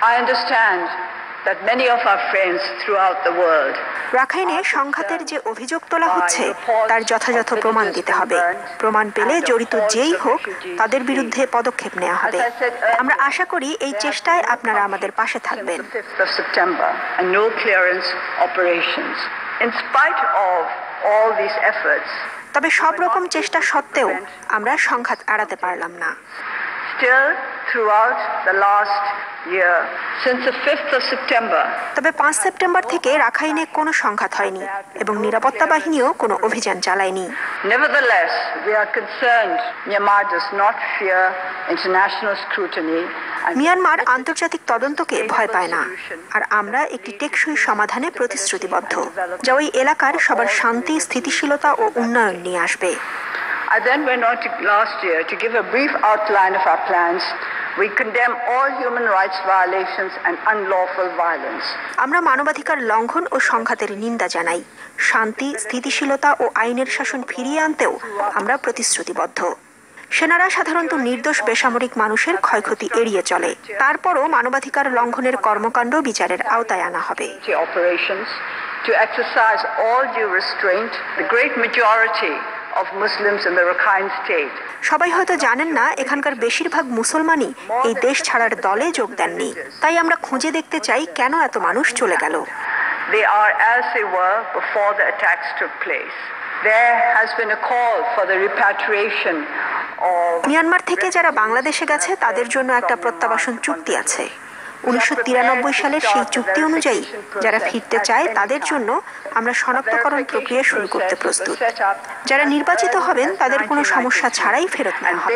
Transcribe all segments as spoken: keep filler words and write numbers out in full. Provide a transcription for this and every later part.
I understand that many of our friends throughout the world রাখাইনে সংঘাতের যে অভিযোগ তোলা হচ্ছে তার যথাযথ প্রমাণ দিতে হবে। প্রমাণ পেলে জড়িত যেই হোক তাদের বিরুদ্ধে পদক্ষেপ নেওয়া হবে। আমরা আশা করি এই চেষ্টায় আপনারা আমাদের পাশে থাকবেন। তবে সব রকম চেষ্টা সত্ত্বেও আমরা সংঘাত এড়াতে পারলাম না। Still, throughout the last year, since the fifth of September, তবে পাঁচ সেপ্টেম্বর থেকে রাখাইনে কোনো সংঘাত হয়নি এবং নিরাপত্তা বাহিনীও কোনো অভিযান চালায়নি। Nevertheless, we are concerned Myanmar does not fear international scrutiny. Myanmar আন্তর্জাতিক তদন্তকে ভয় পায় না, আর আমরা একটি টেকসই সমাধানে প্রতিশ্রুতিবদ্ধ যা ওই এলাকার সবার শান্তি, স্থিতিশীলতা ও উন্নয়ন নিয়ে আসবে। I then went on to last year to give a brief outline of our plans. We condemn all human rights violations and unlawful violence. আমরা মানবাধিকার লঙ্ঘন ও সংঘাতের নিন্দা জানাই। শান্তি, স্থিতিশীলতা ও আইনের শাসন ফিরিয়ে আনতেও আমরা প্রতিশ্রুতিবদ্ধ। সেনারা সাধারণত নির্দোষ বেসামরিক মানুষের ক্ষয়ক্ষতি এড়িয়ে চলে, তারপরও মানবাধিকার লঙ্ঘনের কর্মকাণ্ড বিচারের আওতায় আনা হবে। To exercise all due restraint, the great majority of Muslims in the Rakhine state. সবাই হয়তো জানেন না এখানকার বেশিরভাগ মুসলমানই এই দেশ ছাড়ার দলে যোগ দেননি। তাই আমরা খুঁজে দেখতে চাই কেন এত মানুষ চলে গেল। They are as they were before the attacks took place. There has been a call for the repatriation of Myanmar থেকে যারা বাংলাদেশে গেছে তাদের জন্য একটা প্রত্যাবাসন চুক্তি আছে। উনিশশো তিরানব্বই সালের সেই চুক্তি অনুযায়ী যারা ফিরতে চায় তাদের জন্য আমরা শনাক্তকরণ প্রক্রিয়া শুরু করতে প্রস্তুত। যারা নির্বাচিত হবেন তাদের কোনো সমস্যা ছাড়াই ফেরত নেওয়া হবে।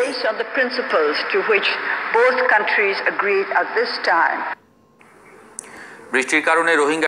বৃষ্টির কারণে রোহিঙ্গা